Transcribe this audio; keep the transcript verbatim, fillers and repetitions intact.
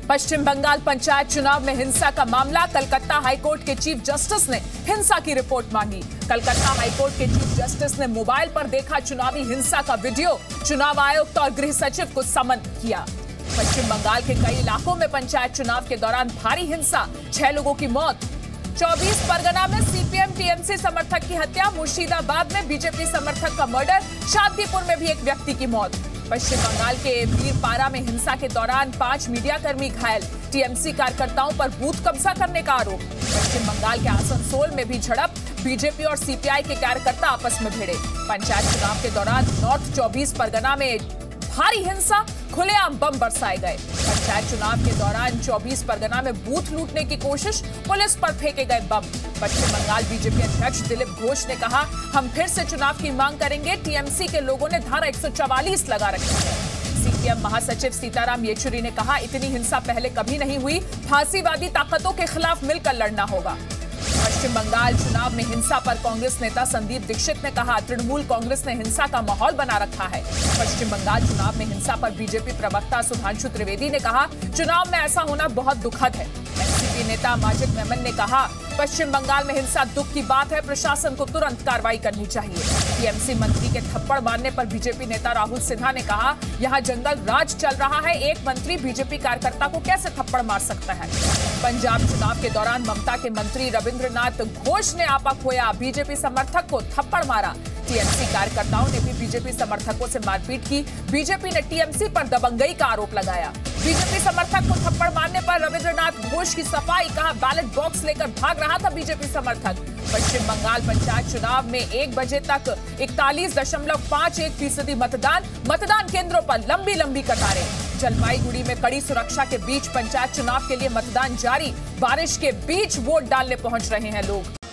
पश्चिम बंगाल पंचायत चुनाव में हिंसा का मामला। कलकत्ता हाईकोर्ट के चीफ जस्टिस ने हिंसा की रिपोर्ट मांगी। कलकत्ता हाईकोर्ट के चीफ जस्टिस ने मोबाइल पर देखा चुनावी हिंसा का वीडियो। चुनाव आयुक्त और गृह सचिव को समन किया। पश्चिम बंगाल के कई इलाकों में पंचायत चुनाव के दौरान भारी हिंसा, छह लोगों की मौत। चौबीस परगना में सीपीएम टीएमसी समर्थक की हत्या। मुर्शिदाबाद में बीजेपी समर्थक का मर्डर। शांतिपुर में भी एक व्यक्ति की मौत। पश्चिम बंगाल के वीरपारा में हिंसा के दौरान पांच मीडियाकर्मी घायल। टीएमसी कार्यकर्ताओं पर बूथ कब्जा करने का आरोप। पश्चिम बंगाल के आसनसोल में भी झड़प। बीजेपी और सीपीआई के कार्यकर्ता आपस में भिड़े। पंचायत चुनाव के दौरान नॉर्थ चौबीस परगना में भारी हिंसा, खुलेआम बम बरसाए गए। पंचायत चुनाव के दौरान चौबीस परगना में बूथ लूटने की कोशिश, पुलिस पर फेंके गए बम। पश्चिम बंगाल बीजेपी अध्यक्ष दिलीप घोष ने कहा, हम फिर से चुनाव की मांग करेंगे। टीएमसी के लोगों ने धारा एक सौ चवालीस लगा रखी है। सीपीएम महासचिव सीताराम येचुरी ने कहा, इतनी हिंसा पहले कभी नहीं हुई। फांसीवादी ताकतों के खिलाफ मिलकर लड़ना होगा। पश्चिम बंगाल चुनाव में हिंसा पर कांग्रेस नेता संदीप दीक्षित ने कहा, तृणमूल कांग्रेस ने हिंसा का माहौल बना रखा है। पश्चिम बंगाल चुनाव में हिंसा पर बीजेपी प्रवक्ता सुधांशु त्रिवेदी ने कहा, चुनाव में ऐसा होना बहुत दुखद है। एनसीपी नेता माजिद मेमन ने कहा, पश्चिम बंगाल में हिंसा दुख की बात है। प्रशासन को तुरंत कार्रवाई करनी चाहिए। टीएमसी मंत्री के थप्पड़ मारने पर बीजेपी नेता राहुल सिन्हा ने कहा, यहां जंगल राज चल रहा है। एक मंत्री बीजेपी कार्यकर्ता को कैसे थप्पड़ मार सकता है। पंजाब चुनाव के दौरान ममता के मंत्री रविंद्रनाथ घोष ने आपा खोया। बीजेपी समर्थक को थप्पड़ मारा। टीएमसी कार्यकर्ताओं ने भी बीजेपी समर्थकों से मारपीट की। बीजेपी ने टीएमसी पर दबंगई का आरोप लगाया। बीजेपी समर्थक को थप्पड़ मारने पर रविंद्रनाथ घोष की सफाई, कहा बैलेट बॉक्स लेकर भाग रहा था बीजेपी समर्थक। पश्चिम बंगाल पंचायत चुनाव में एक बजे तक इकतालीस दशमलव पांच एक फीसदी मतदान। मतदान केंद्रों पर लंबी लंबी कतारें। जलपाईगुड़ी में कड़ी सुरक्षा के बीच पंचायत चुनाव के लिए मतदान जारी। बारिश के बीच वोट डालने पहुंच रहे हैं लोग।